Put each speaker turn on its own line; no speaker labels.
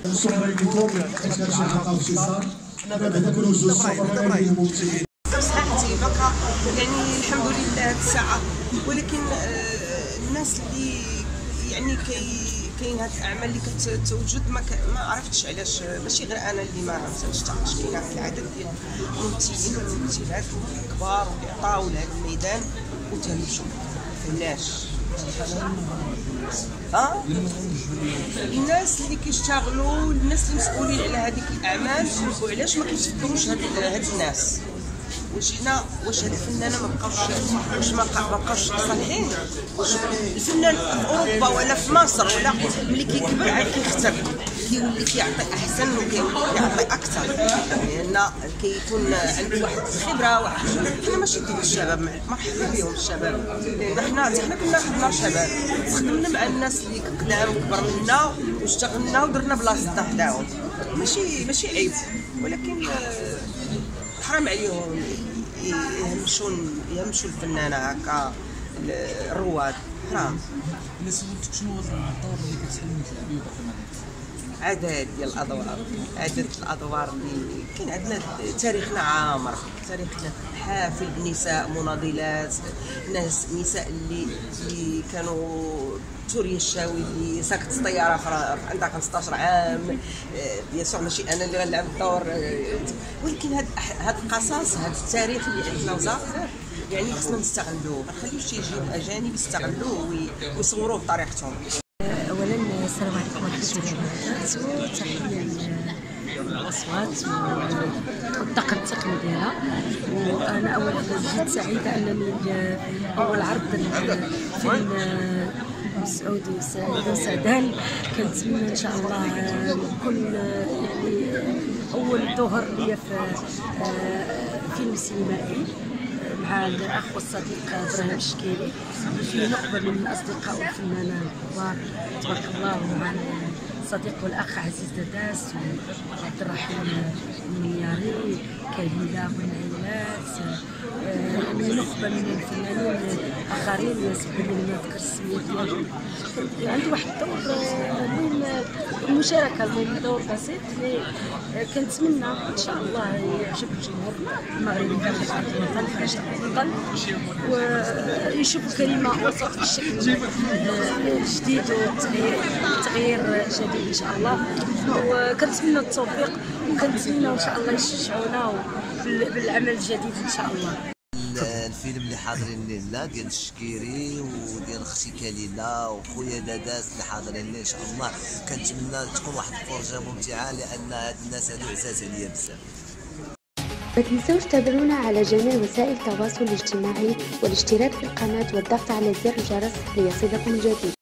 الصحبه لكم حيت كان شي حلقه في شي صار دابا بعدا كنوجدوا الصحبه المبتدئين.
صحتي بقى يعني الحمد لله هاد الساعه، ولكن الناس اللي يعني كاين هاد الاعمال اللي كتوجد ما عرفتش علاش، ماشي غير انا اللي ما عرفتش. كاين واحد العدد ديال الممثلين والممثلات كبار وعطاو لهذا الميدان وتهمشوا فهمناش. الناس اللي كيشتغلوا، الناس اللي مسؤولين على هذيك الاعمال، وعلاش ما كيتفكروش هاد الناس؟ واش هاد الفنانه ما بقاوش صالحين؟ واش الفنان في اوروبا ولا في مصر ولا ملي كيكبر عاد كيختر، كيولي كيعطي احسن وكيولي كيعطي اكثر، لان كيكون عنده واحد الخبره. حنا ماشي ديال الشباب، مرحبا بهم الشباب، لان حنا كنا خدمنا شباب، خدمنا مع الناس اللي قدام وكبر منا واشتغلنا ودرنا بلاصتنا حداهم، ماشي عيب، ولكن حرام عليهم يهمشوا الفنانه هكا الرواد، حرام.
الا سولتك شنو هو الدور اللي كتحلمي تلعبيه باقي ما
عدد ديال الادوار اللي كاين عندنا. تاريخنا عامر، تاريخنا حافل بنساء مناضلات، نساء اللي كانوا سوريا الشاوي اللي ساكت الطياره عندها 15 عام. بيان سور ماشي انا اللي غنلعب الدور، ولكن هاد القصص، هاد التاريخ اللي عندنا وزاق يعني خصنا نستغلوه، ما نخليوش يجيو اجانب يستغلوه ويصوروه بطريقتهم.
اولا السلام عليكم ورحمه الله وبركاته، تحيه للاصوات والطاقم التقني ديالها. وانا اولا جد سعيده انني اول عرض فيلم سعودي سعدان. كنتمنى ان شاء الله نكون يعني اول ظهور ليا في فيلم سينمائي مع الاخ والصديق ابراهيم الشكيري، في نخبه من الاصدقاء والفنانين الكبار تبارك الله، ومع الصديق والاخ عزيز دداس وعبد الرحيم المنياري كهيله والعيلات، يعني نخبه من الفنانين اخرين سبحان الله ما نذكر السميات ديالهم. عندي واحد الدور المهم المشاركه، المهم دور بسيط اللي كنتمنى ان شاء الله يعجب الجمهور المغربي كافة الوطن، كاشاء الوطن، ويشوف كلمه وسط بالشكل جديد وتغيير جديد ان شاء الله. وكنتمنى التوفيق، وكنتمنى ان شاء الله يشجعونا بالعمل الجديد ان شاء الله.
الفيلم اللي حاضرين لنا ديال الشكيري وديال اختي كليله وخويا داداس اللي حاضرين لنا ان شاء الله، كنتمنى تكون واحد الفرجه ممتعه، لان هاد الناس هادو عزاز عليا بزاف.
ما تنسوش تابعونا على جميع وسائل التواصل الاجتماعي والاشتراك في القناة والضغط على زر الجرس ليصلكم الجديد.